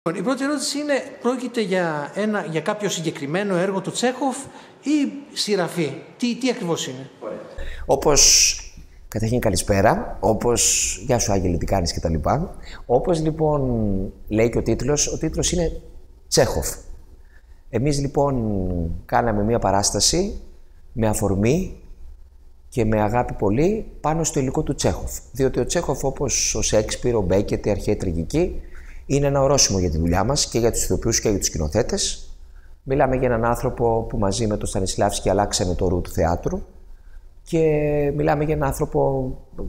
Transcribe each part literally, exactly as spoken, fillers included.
Η πρώτη ερώτηση είναι, πρόκειται για, ένα, για κάποιο συγκεκριμένο έργο του Τσέχοφ ή συγγραφή? Τι, τι ακριβώς είναι? Όπως, καταρχήν καλησπέρα, όπως, γεια σου Άγγελε, τι κάνεις και τα λοιπά. Όπως λοιπόν λέει και ο τίτλος, ο τίτλος είναι Τσέχοφ. Εμείς λοιπόν κάναμε μία παράσταση με αφορμή και με αγάπη πολύ πάνω στο υλικό του Τσέχοφ. Διότι ο Τσέχοφ, όπως ο Σέξπιρ, ο Μπέκετ, η αρχαία τραγική, είναι ένα ορόσημο για τη δουλειά μας και για τους ηθοποιούς και για τους σκηνοθέτες. Μιλάμε για έναν άνθρωπο που μαζί με τον Στανισλάβσκι αλλάξανε το ρου του θεάτρου και μιλάμε για έναν άνθρωπο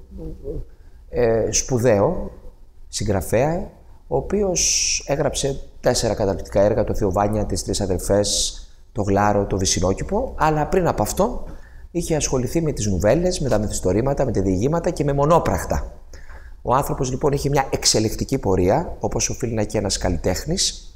ε, σπουδαίο, συγγραφέα, ο οποίος έγραψε τέσσερα καταπληκτικά έργα, το Θεοβάνια, τις Τρεις Αδελφές, το Γλάρο, το Βυσσινόκηπο, αλλά πριν από αυτό είχε ασχοληθεί με τις νουβέλες, με τα μυθιστορήματα, με τα διηγήματα και με μονόπραχτα. Ο άνθρωπος λοιπόν είχε μια εξελικτική πορεία, όπως οφείλει να έχει ένας καλλιτέχνης,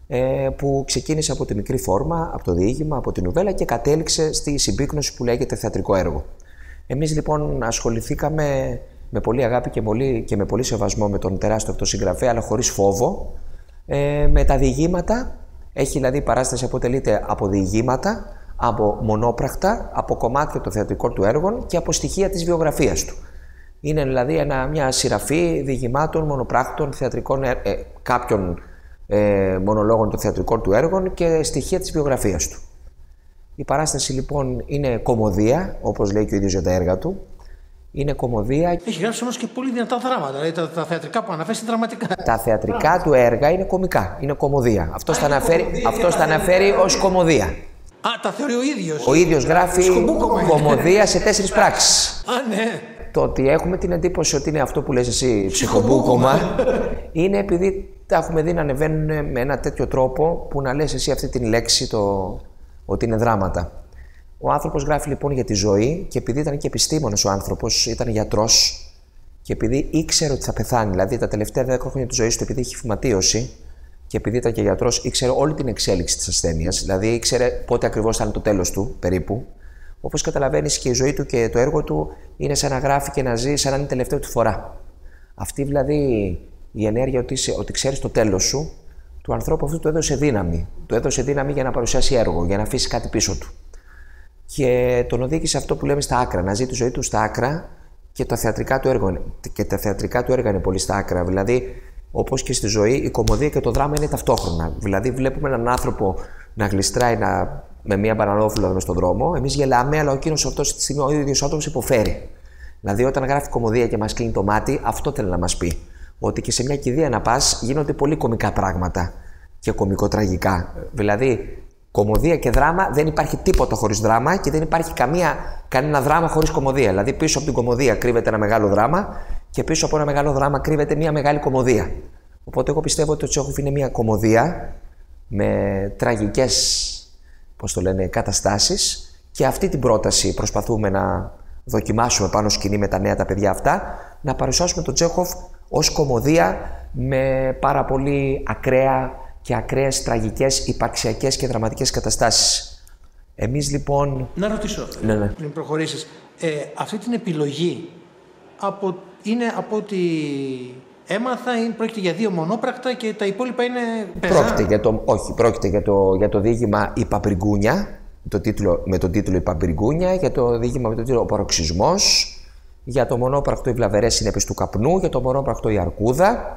που ξεκίνησε από τη μικρή φόρμα, από το διήγημα, από την νουβέλα και κατέληξε στη συμπίκνωση που λέγεται θεατρικό έργο. Εμείς λοιπόν ασχοληθήκαμε με πολύ αγάπη και, πολύ, και με πολύ σεβασμό με τον τεράστιο αυτό συγγραφέα, αλλά χωρίς φόβο, με τα διηγήματα. Έχει δηλαδή η παράσταση αποτελείται από διηγήματα, από μονόπραχτα, από κομμάτια των θεατρικών του έργων και από στοιχεία της βιογραφίας του. Είναι δηλαδή ένα, μια σειραφή διηγημάτων, μονοπράκτων, θεατρικών, ε, ε, κάποιων ε, μονολόγων των θεατρικών του έργων και στοιχεία της βιογραφίας του. Η παράσταση λοιπόν είναι κωμωδία, όπως λέει και ο ίδιος για τα έργα του. Είναι κωμωδία. Έχει γράψει όμως και πολύ δυνατά δράματα. Δηλαδή τα, τα θεατρικά που αναφέρει είναι δραματικά. Τα θεατρικά του έργα είναι κωμικά, είναι κωμωδία. Αυτό τα αναφέρει, αναφέρει ως κωμωδία. Α, τα θεωρεί ο ίδιος. Ο ίδιος γράφει κωμωδία σε τέσσερις πράξεις. Α, ναι. Το ότι έχουμε την εντύπωση ότι είναι αυτό που λες εσύ ψυχομπούκομα είναι επειδή τα έχουμε δει να ανεβαίνουν με ένα τέτοιο τρόπο που να λες εσύ αυτή την λέξη το, ότι είναι δράματα. Ο άνθρωπος γράφει λοιπόν για τη ζωή και επειδή ήταν και επιστήμονας ο άνθρωπος, ήταν γιατρός και επειδή ήξερε ότι θα πεθάνει, δηλαδή τα τελευταία δέκα χρόνια της ζωής του, επειδή είχε φυματίωση και επειδή ήταν και γιατρός, ήξερε όλη την εξέλιξη της ασθένειας, δηλαδή ήξερε πότε ακριβώς θα είναι το τέλος του περίπου. Όπως καταλαβαίνεις και η ζωή του και το έργο του είναι σαν να γράφει και να ζει σαν να είναι η τελευταία του φορά. Αυτή δηλαδή η ενέργεια ότι, είσαι, ότι ξέρεις το τέλος σου, του ανθρώπου αυτού του έδωσε δύναμη. Του έδωσε δύναμη για να παρουσιάσει έργο, για να αφήσει κάτι πίσω του. Και τον οδήγησε αυτό που λέμε στα άκρα, να ζει τη ζωή του στα άκρα και τα θεατρικά του έργα, και τα θεατρικά του έργα είναι πολύ στα άκρα. Δηλαδή, όπως και στη ζωή, η κωμωδία και το δράμα είναι ταυτόχρονα. Δηλαδή, βλέπουμε έναν άνθρωπο να γλιστράει να... με μία μπανανόφυλλα μες στον δρόμο. Εμείς γελάμε, αλλά ο εκείνος αυτός τη στιγμή ο ίδιος άνθρωπος υποφέρει. Δηλαδή, όταν γράφει κωμωδία και μας κλείνει το μάτι, αυτό θέλει να μας πει. Ότι και σε μια κηδεία να πας γίνονται πολύ κωμικά πράγματα και κωμικοτραγικά. Δηλαδή, κωμωδία και δράμα δεν υπάρχει τίποτα χωρίς δράμα και δεν υπάρχει καμία, κανένα δράμα χωρίς κωμωδία. Δηλαδή, πίσω από την κωμωδία κρύβεται ένα μεγάλο δράμα και πίσω από ένα μεγάλο δράμα κρύβεται μια μεγάλη κωμωδία. Οπότε, εγώ πιστεύω ότι ο Τσέχοφ είναι μια κωμωδία με τραγικές, πώς το λένε, καταστάσεις και αυτή την πρόταση προσπαθούμε να δοκιμάσουμε πάνω σκηνή με τα νέα τα παιδιά αυτά, να παρουσιάσουμε τον Τσέχοφ ως κωμωδία με πάρα πολύ ακραία και ακραίες τραγικές, υπαρξιακές και δραματικές καταστάσεις. Εμείς λοιπόν... Να ρωτήσω, ναι, ναι. πριν προχωρήσεις, ε, αυτή την επιλογή από, είναι από ό,τι έμαθα, είναι, πρόκειται για δύο μονόπρακτα και τα υπόλοιπα είναι πεζά. Πρόκειται για το, όχι, πρόκειται για το, για το διήγημα «Η Παπυριγκούνια», το τίτλο, με τον τίτλο «Η Παπυριγκούνια», για το διήγημα με τον τίτλο «Ο Παροξισμός», για το μονόπρακτο «Οι Βλαβερές Συνέπειες του Καπνού», για το μονόπρακτο «Η Αρκούδα»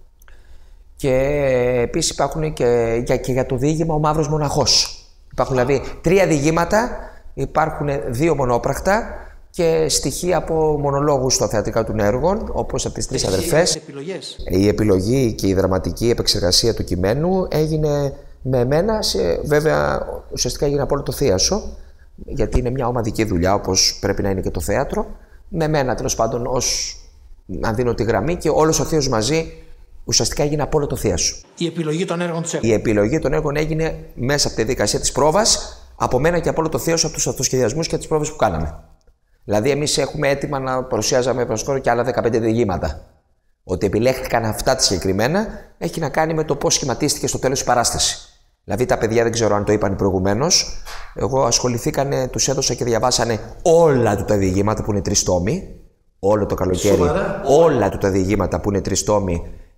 και επίσης υπάρχουν και, και, και για το διήγημα «Ο Μαύρος Μοναχός». Υπάρχουν δηλαδή τρία διηγήματα, υπάρχουν δύο μονόπρακτα και στοιχεία από μονολόγους στα θεατρικά των έργων, όπως από τις Τρεις Αδελφές. Η επιλογή και η δραματική επεξεργασία του κειμένου έγινε με εμένα, σε, βέβαια ουσιαστικά έγινε από όλο το θίασο, γιατί είναι μια ομαδική δουλειά όπως πρέπει να είναι και το θέατρο. Με εμένα τέλος πάντων ως να δίνω τη γραμμή και όλος ο θείος μαζί ουσιαστικά έγινε από όλο το θίασο. Η επιλογή των έργων του Η επιλογή των έργων έγινε μέσα από τη διαδικασία της πρόβας, από μένα και από όλο το θίασο, από τους αυτοσχεδιασμούς και τις πρόβες που κάναμε. Δηλαδή, εμείς έχουμε έτοιμα να παρουσιάζαμε προσκόρο και άλλα δεκαπέντε διηγήματα. Ότι επιλέχθηκαν αυτά τα συγκεκριμένα έχει να κάνει με το πώς σχηματίστηκε στο τέλος η παράσταση. Δηλαδή, τα παιδιά δεν ξέρω αν το είπαν προηγουμένως. Εγώ ασχοληθήκανε, τους έδωσα και διαβάσανε όλα του τα διηγήματα που είναι τρεις τόμοι. Όλο το καλοκαίρι. Σοβαρά. Όλα του τα διηγήματα που είναι τρεις τόμοι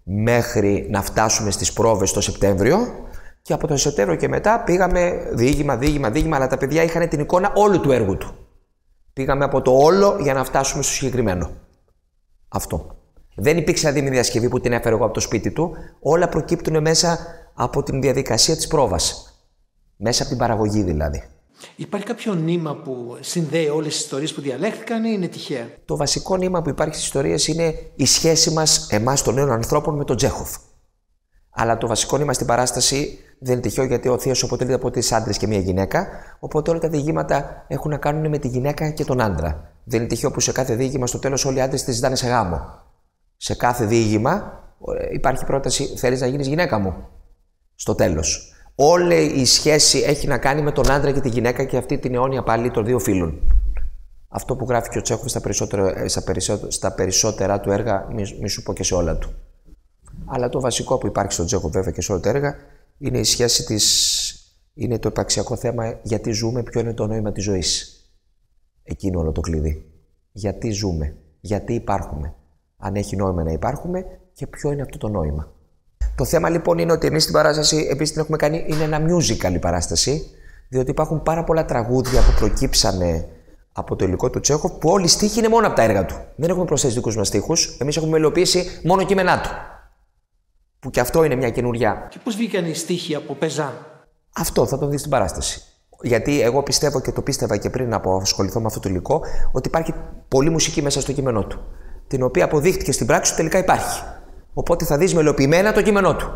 μέχρι να φτάσουμε στις πρόβες το Σεπτέμβριο. Και από το Σεπτέμβριο και μετά πήγαμε διήγημα, διήγημα, διήγημα, αλλά τα παιδιά είχαν την εικόνα όλου του έργου του. Πήγαμε από το όλο για να φτάσουμε στο συγκεκριμένο. Αυτό. Δεν υπήρξε δηλαδή μια διασκευή που την έφερε εγώ από το σπίτι του. Όλα προκύπτουν μέσα από την διαδικασία της πρόβας. Μέσα από την παραγωγή δηλαδή. Υπάρχει κάποιο νήμα που συνδέει όλες τις ιστορίες που διαλέχθηκαν ή είναι τυχαία? Το βασικό νήμα που υπάρχει στις ιστορίες είναι η σχέση μας, εμάς των νέων ανθρώπων, με τον Τσέχοφ. Αλλά το βασικό νήμα στην παράσταση δεν είναι τυχαίο, γιατί ο θείος αποτελείται από τρεις άντρες και μία γυναίκα. Οπότε όλα τα διηγήματα έχουν να κάνουν με τη γυναίκα και τον άντρα. Δεν είναι τυχαίο που σε κάθε διήγημα στο τέλος όλοι οι άντρες τη ζητάνε σε γάμο. Σε κάθε διήγημα υπάρχει πρόταση: θέλεις να γίνεις γυναίκα μου? Στο τέλος. Όλη η σχέση έχει να κάνει με τον άντρα και τη γυναίκα και αυτή την αιώνια πάλι των δύο φίλων. Αυτό που γράφει και ο Τσέχοφ στα περισσότερα, στα περισσότερα, στα περισσότερα του έργα, μη, μη σου πω και σε όλα του. Αλλά το βασικό που υπάρχει στον Τσέχοφ, βέβαια, και σε όλα τα έργα, είναι η σχέση της. Είναι το υπαρξιακό θέμα, γιατί ζούμε, ποιο είναι το νόημα της ζωής. Εκείνο όλο το κλειδί. Γιατί ζούμε, γιατί υπάρχουμε. Αν έχει νόημα να υπάρχουμε και ποιο είναι αυτό το νόημα. Το θέμα λοιπόν είναι ότι εμείς στην παράσταση, επίσης την έχουμε κάνει, είναι ένα musical η παράσταση, διότι υπάρχουν πάρα πολλά τραγούδια που προκύψανε από το υλικό του Τσέχοφ, που όλοι οι στίχοι είναι μόνο από τα έργα του. Δεν έχουμε προσθέσει δικούς μας στίχους, εμείς έχουμε μελοποιήσει μόνο κείμενά του. Που και αυτό είναι μια καινούρια. Και πώς βγήκαν οι στίχοι από Πεζάν? Αυτό θα το δεις στην παράσταση. Γιατί εγώ πιστεύω και το πίστευα και πριν από ασχοληθώ με αυτό το υλικό, ότι υπάρχει πολλή μουσική μέσα στο κείμενό του. Την οποία αποδείχτηκε στην πράξη ότι τελικά υπάρχει. Οπότε θα δεις μελοποιημένα το κείμενό του.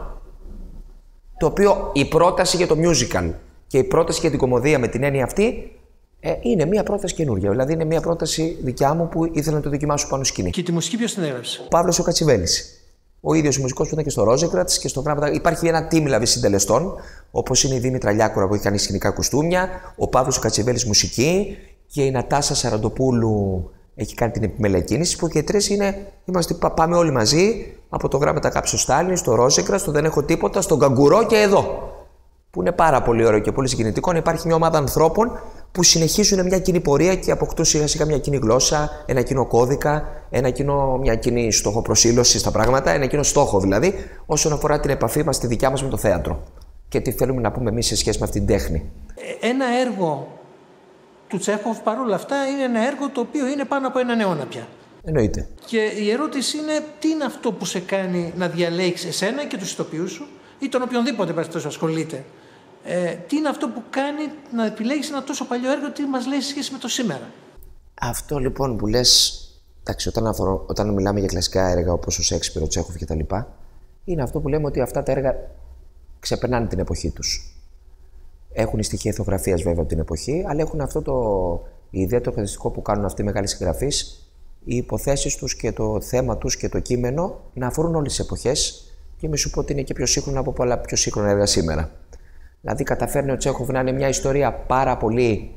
Το οποίο η πρόταση για το musical και η πρόταση για την κομμωδία με την έννοια αυτή ε, είναι μια πρόταση καινούργια. Δηλαδή είναι μια πρόταση δικιά μου που ήθελα να το δοκιμάσω πάνω σκηνή. Και τη μουσική ποιος την έγραψε? Ο Παύλος ο Κατσιβέλης. Ο ίδιος ο μουσικός που ήταν και στο Ρόζεκρατς και στο πράγματα. Υπάρχει ένα team δηλαδή συντελεστών, όπως είναι η Δήμητρα Λιάκουρα που έχει κάνει σκηνικά κουστούμια, ο Παύλος ο Κατσιβέλης μουσική και η Νατάσα Σαραντοπούλου έχει κάνει την επιμέλεια κίνηση, που και οι τρεις είναι, είμαστε, πάμε όλοι μαζί από το Γράμματα Κάψο Στάλιν, στο Ρόζεκρατ, στο Δεν Έχω Τίποτα, στον Καγκουρό και εδώ. Που είναι πάρα πολύ ωραίο και πολύ συγκινητικό. Υπάρχει μια ομάδα ανθρώπων που συνεχίζουν μια κοινή πορεία και αποκτούν σιγά σιγά μια κοινή γλώσσα, ένα κοινό κώδικα, ένα κοινό, μια κοινή στόχο-προσήλωση στα πράγματα, ένα κοινό στόχο δηλαδή, όσον αφορά την επαφή μας, τη δικιά μας με το θέατρο. Και τι θέλουμε να πούμε εμείς σε σχέση με αυτή την τέχνη. Ένα έργο του Τσέχοφ παρόλα αυτά είναι ένα έργο το οποίο είναι πάνω από έναν αιώνα πια. Εννοείται. Και η ερώτηση είναι, τι είναι αυτό που σε κάνει να διαλέξεις εσένα και τους ηθοποιούς σου ή τον οποιονδήποτε περιπτώσει ασχολείται. Ε, τι είναι αυτό που κάνει να επιλέγεις ένα τόσο παλιό έργο, τι μας λέει σε σχέση με το σήμερα? Αυτό λοιπόν που λες, εντάξει, όταν, αφορώ, όταν μιλάμε για κλασικά έργα όπως ο Σέξπιρ, ο Τσέχοφ κτλ., είναι αυτό που λέμε ότι αυτά τα έργα ξεπερνάνε την εποχή τους. Έχουν στοιχεία ηθογραφίας βέβαια από την εποχή, αλλά έχουν αυτό το ιδιαίτερο χαρακτηριστικό που κάνουν αυτοί οι μεγάλοι συγγραφείς, οι υποθέσεις τους και το θέμα τους και το κείμενο να αφορούν όλες τις εποχές και μη σου πω ότι είναι και πιο σύγχρονα από πολλά πιο σύγχρονα έργα σήμερα. Δηλαδή, καταφέρνει ο Τσέχοφ να είναι μια ιστορία πάρα πολύ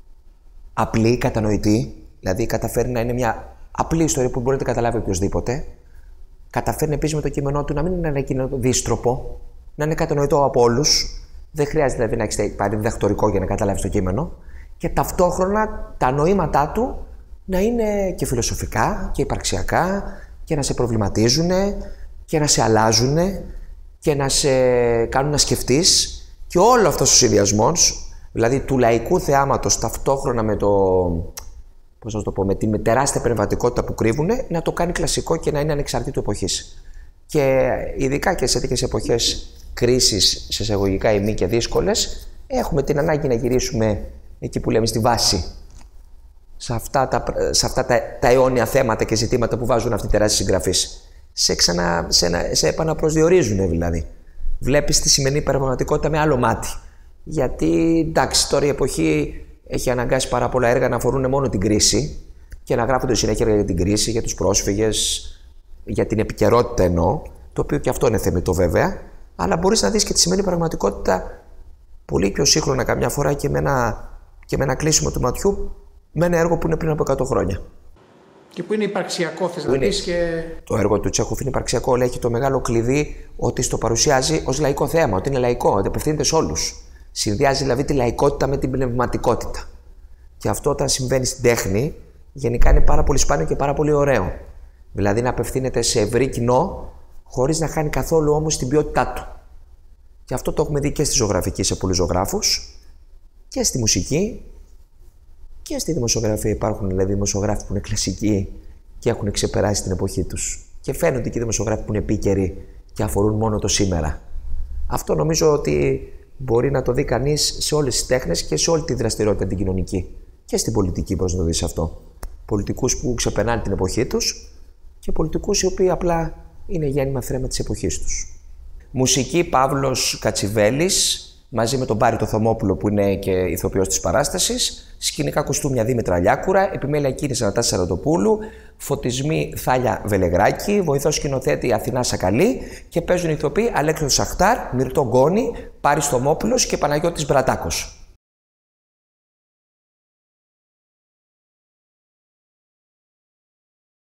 απλή, κατανοητή. Δηλαδή, καταφέρνει να είναι μια απλή ιστορία που μπορεί να την καταλάβει οποιοδήποτε. Καταφέρνει επίσης με το κείμενό του να μην είναι ένα κείμενο δύστροπο, να είναι κατανοητό από όλους. Δεν χρειάζεται δηλαδή να έχεις πάρει διδακτορικό για να καταλάβεις το κείμενο. Και ταυτόχρονα τα νοήματά του να είναι και φιλοσοφικά και υπαρξιακά και να σε προβληματίζουν και να σε αλλάζουν και να σε κάνουν να σκεφτείς. Και όλο αυτός ο συνδυασμός, δηλαδή του λαϊκού θεάματος ταυτόχρονα με το, πώς να το πω, με την τεράστια πνευματικότητα που κρύβουν, να το κάνει κλασικό και να είναι ανεξαρτήτου εποχής. Και ειδικά και σε τέτοιες εποχές κρίσης, σε εισαγωγικά ημί και δύσκολες, έχουμε την ανάγκη να γυρίσουμε εκεί που λέμε στη βάση. Σε αυτά τα, σε αυτά τα, τα αιώνια θέματα και ζητήματα που βάζουν αυτοί οι τεράστιοι συγγραφείς. Σε, ξανα, σε, σε επαναπροσδιορίζουν δηλαδή. Βλέπεις τη σημερινή πραγματικότητα με άλλο μάτι. Γιατί εντάξει, τώρα η εποχή έχει αναγκάσει πάρα πολλά έργα να αφορούν μόνο την κρίση και να γράφονται συνέχεια για την κρίση, για τους πρόσφυγες, για την επικαιρότητα εννοώ, το οποίο και αυτό είναι θεμιτό βέβαια, αλλά μπορείς να δεις και τη σημερινή πραγματικότητα πολύ πιο σύγχρονα καμιά φορά και με ένα, και με ένα κλείσιμο του ματιού με ένα έργο που είναι πριν από εκατό χρόνια. Και που είναι υπαρξιακό, θες να πεις και... Το έργο του Τσέχοφ είναι υπαρξιακό, αλλά έχει το μεγάλο κλειδί ότι στο παρουσιάζει ως λαϊκό θέαμα, ότι είναι λαϊκό, ότι απευθύνεται σε όλους. Συνδυάζει δηλαδή τη λαϊκότητα με την πνευματικότητα. Και αυτό όταν συμβαίνει στην τέχνη, γενικά είναι πάρα πολύ σπάνιο και πάρα πολύ ωραίο. Δηλαδή να απευθύνεται σε ευρύ κοινό, χωρίς να χάνει καθόλου όμως την ποιότητά του. Και αυτό το έχουμε δει και στη ζωγραφική σε πολλούς ζωγράφους και στη μουσική και στη δημοσιογραφία. Υπάρχουν δηλαδή δημοσιογράφοι που είναι κλασικοί και έχουν ξεπεράσει την εποχή τους. Και φαίνονται και οι δημοσιογράφοι που είναι επίκαιροι και αφορούν μόνο το σήμερα. Αυτό νομίζω ότι μπορεί να το δει κανείς σε όλες τις τέχνες και σε όλη τη δραστηριότητα την κοινωνική. Και στην πολιτική μπορείς να το δεις αυτό. Πολιτικούς που ξεπερνάνε την εποχή τους και πολιτικούς οι οποίοι απλά είναι γέννημα θρέμα της εποχής τους. Μουσική Παύλος Κατσιβέλης, μαζί με τον Πάρη το Θωμόπουλο που είναι και ηθοποιός της παράστασης. Σκηνικά κοστούμια Δήμητρα Λιάκουρα, επιμέλεια κίνηση Ανατάσσης Σαραντοπούλου, φωτισμοί Θάλια Βελεγράκη, βοηθός σκηνοθέτη Αθηνά Σακαλή και παίζουν ηθοποιοί Αλέξανδρος Σαχτάρ, Μυρτώ Γκόνη, Πάρης Θωμόπουλος και Παναγιώτης Μπρατάκος.